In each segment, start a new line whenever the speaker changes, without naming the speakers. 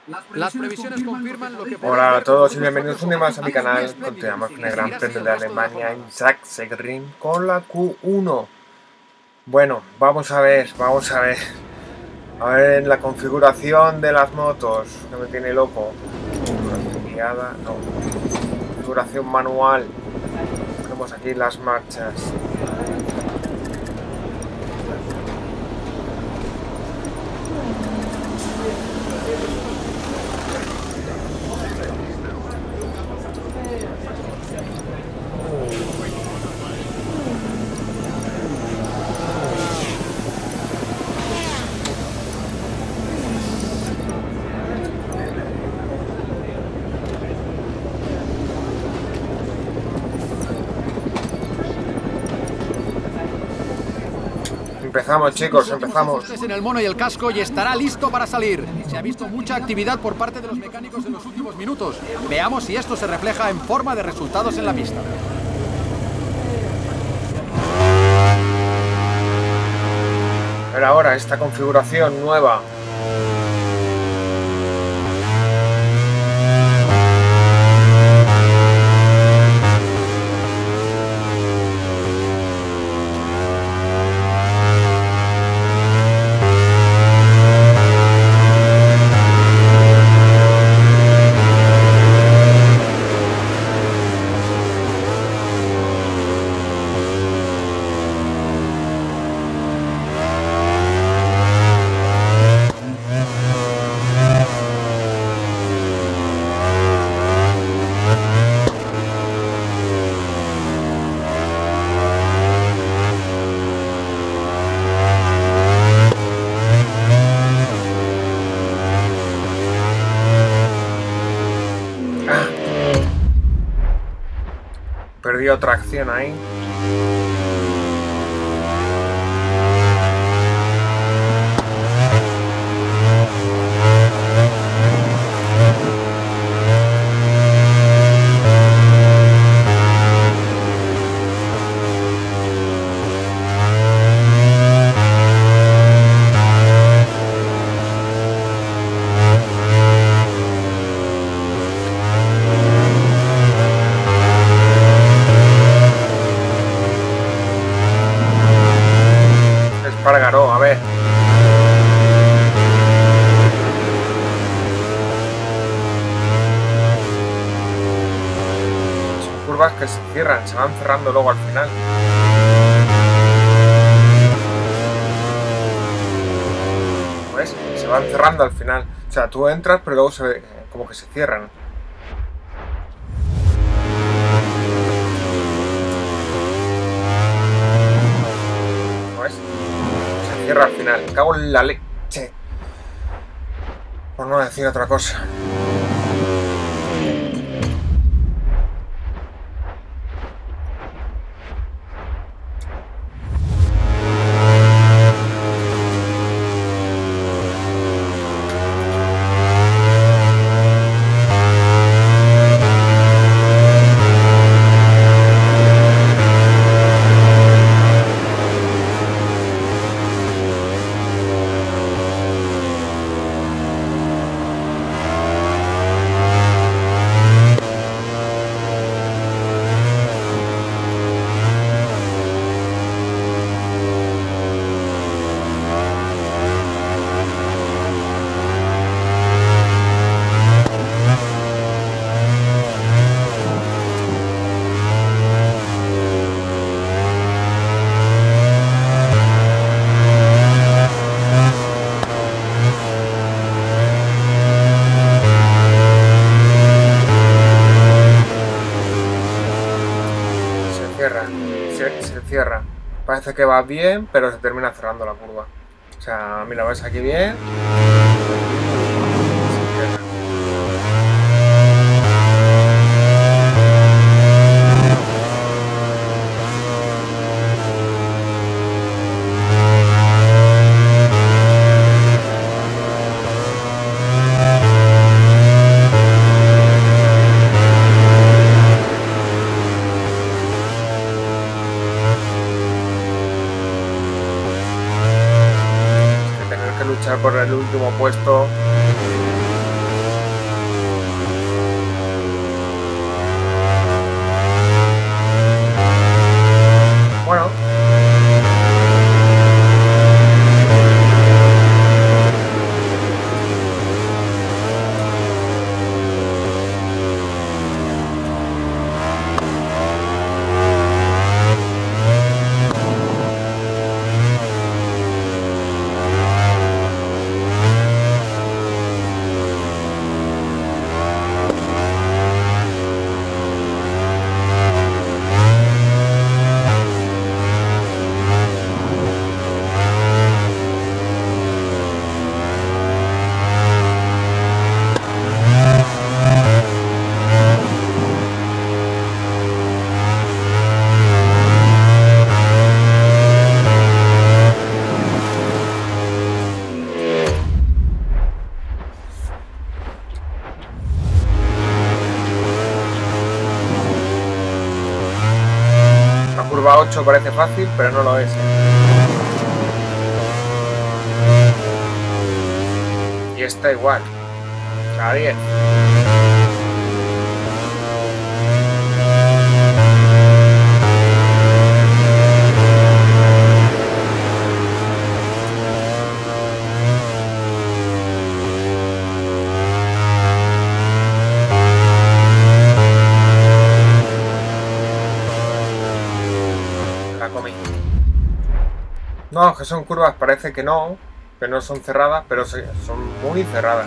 Las previsiones confirman lo que...
Hola a todos y bienvenidos un día más a mi canal. Continuamos con el Gran Premio de Alemania en Sachsenring con la Q1. Bueno, vamos a ver. A ver la configuración de las motos, que me tiene loco. Configuración guiada, no. Configuración manual. Tenemos aquí las marchas. Empezamos, chicos, empezamos.
En el mono y el casco y estará listo para salir. Se ha visto mucha actividad por parte de los mecánicos en los últimos minutos. Veamos si esto se refleja en forma de resultados en la pista.
Pero ahora esta configuración nueva. Perdió tracción ahí. Espargaró, a ver. Son curvas que se cierran, se van cerrando luego al final. ¿Ves? Se van cerrando al final. O sea, tú entras, pero luego se como que se cierran. Cierra al final, cago en la leche. Por no decir otra cosa. Se cierra. Parece que va bien, pero se termina cerrando la curva. O sea, mira, ves aquí bien. Por el último puesto. 8 parece fácil, pero no lo es. Y está igual. A 10. No, que son curvas, parece que no son cerradas, pero sí, son muy cerradas.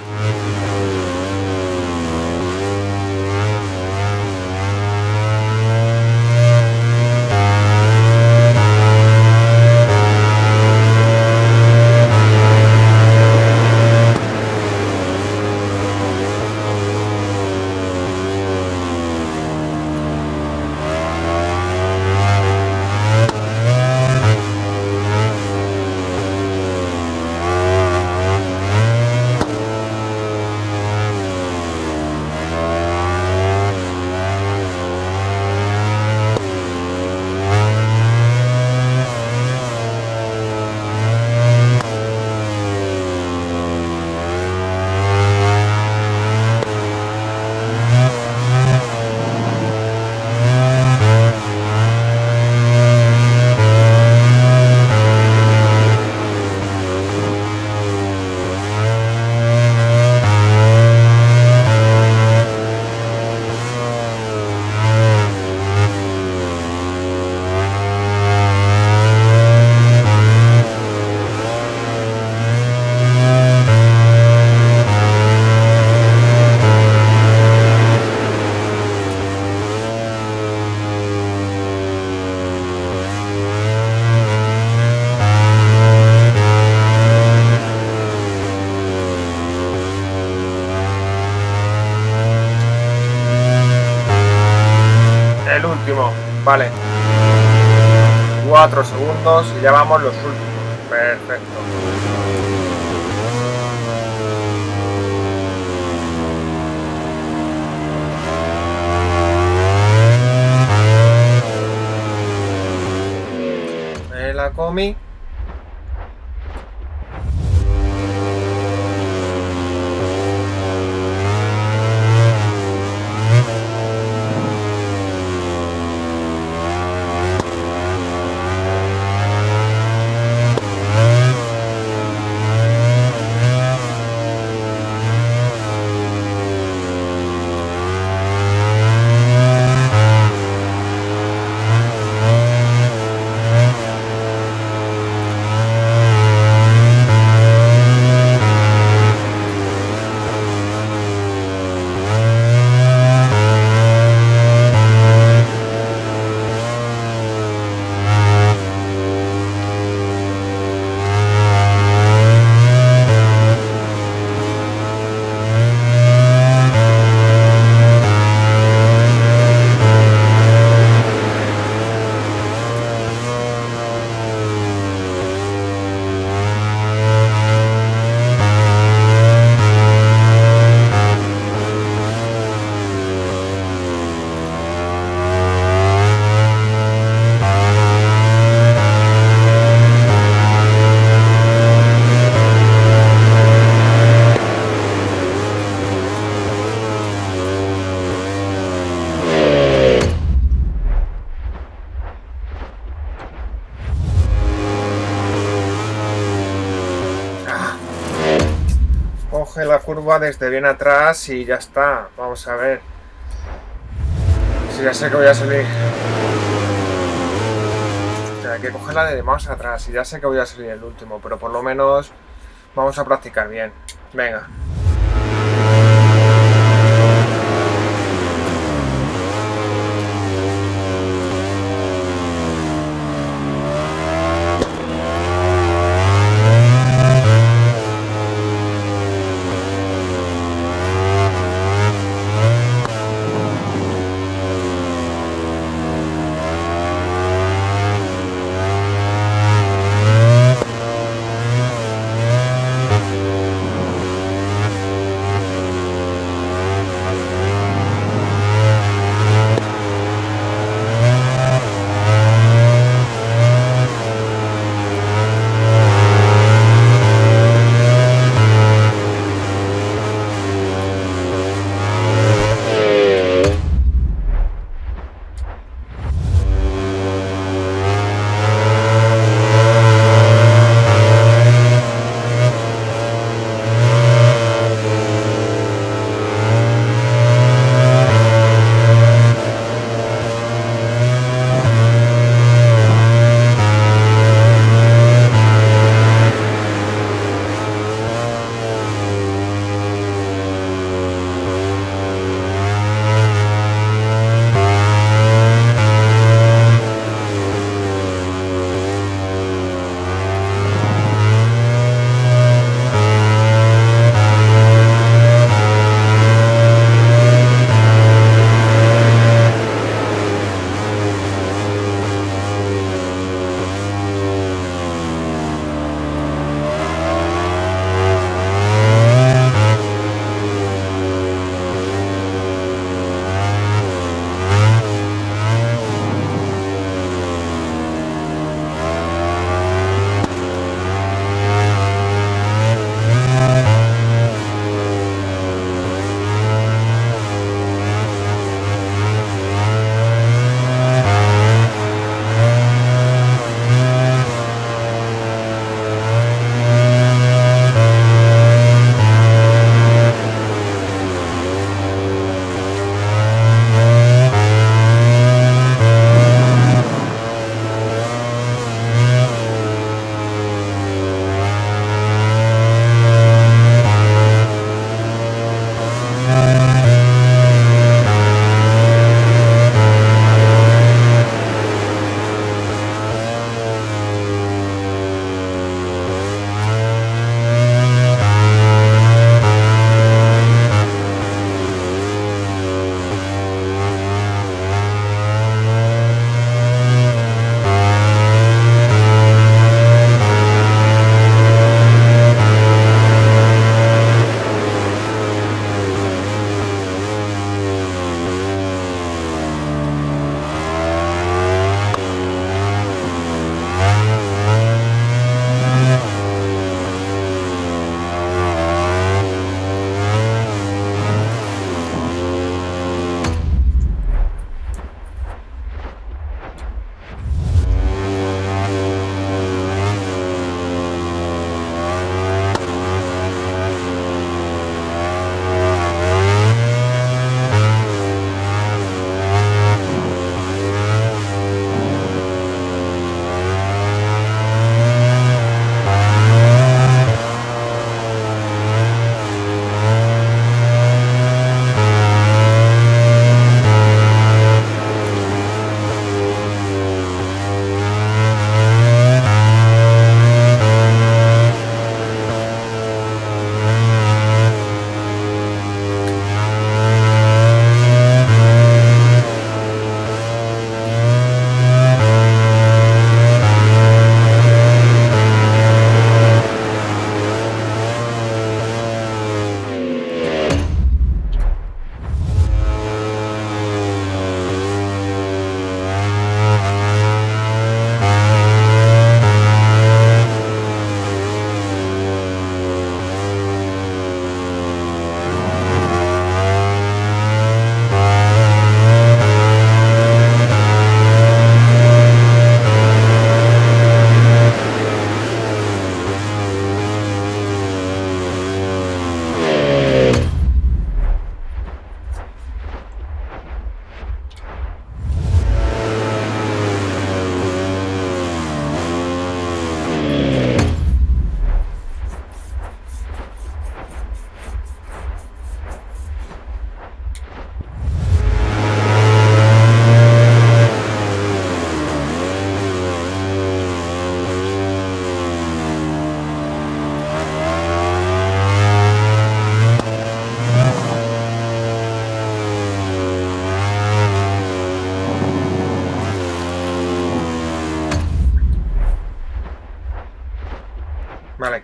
Vale. 4 segundos y ya vamos los últimos. Perfecto. Me la comí. Coge la curva desde bien atrás y ya está. Vamos a ver. Si ya sé que voy a salir. Hay que cogerla de más atrás y ya sé que voy a salir el último, pero por lo menos vamos a practicar bien. Venga.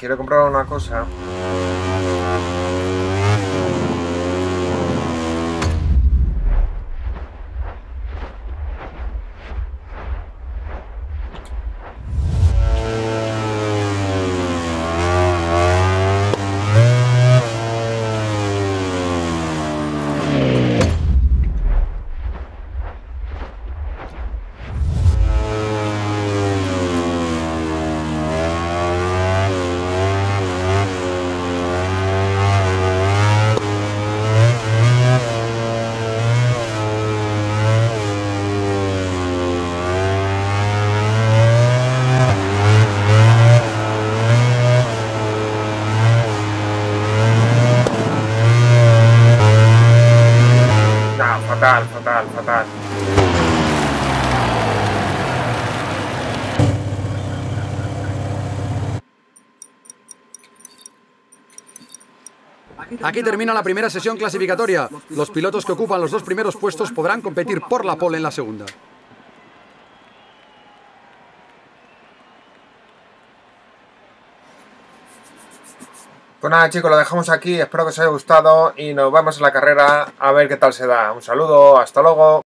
quiero comprar una cosa. Fatal, fatal, fatal.
Aquí termina la primera sesión clasificatoria. Los pilotos que ocupan los 2 primeros puestos podrán competir por la pole en la segunda.
Pues nada, chicos, lo dejamos aquí. Espero que os haya gustado y nos vemos en la carrera a ver qué tal se da. Un saludo, hasta luego.